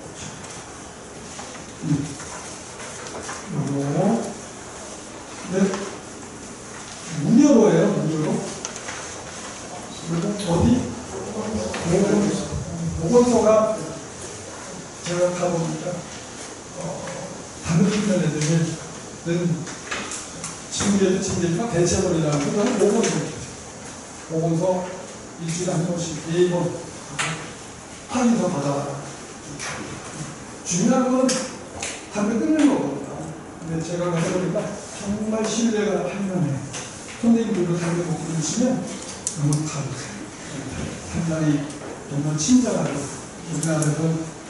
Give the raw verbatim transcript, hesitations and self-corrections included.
요거. 네. 무료로예요, 무료로. 그리고 어디? 보건소가 제가 가보니까, 어, 다른 있는 애들은 징계도 징계지만 대체본이라고 그거는 보건소. 보건소 일주일에 한 번씩 네 번 확인서 받아와라. 중요한 건 담배 끊는 거거든요. 근데 제가 가보니까 정말 신뢰가 할만해. 선생님들도 담배 먹고 드시면 너무 가보세요. 상당히 정말 친절하고 우리나라에서